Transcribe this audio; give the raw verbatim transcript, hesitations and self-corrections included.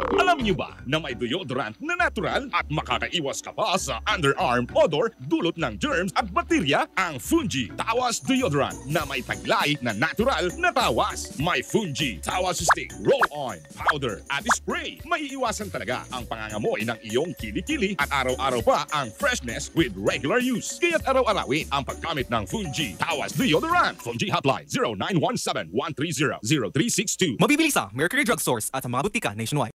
Alam niyo ba na may deodorant na natural at makakaiwas ka pa sa underarm odor dulot ng germs at bakterya? Ang Fun.G Tawas Deodorant na may taglay na natural na tawas. May Fun.G Tawas Stick, roll-on, powder at spray. Maiiwasan talaga ang pangangamoy ng iyong kilikili at araw-araw pa ang freshness with regular use. Kaya't araw-arawin ang paggamit ng Fun.G Tawas Deodorant. Fun.G Hotline zero nine one seven one three zero zero three six two. Mabibili sa Mercury Drugstores at sa mga butika nationwide.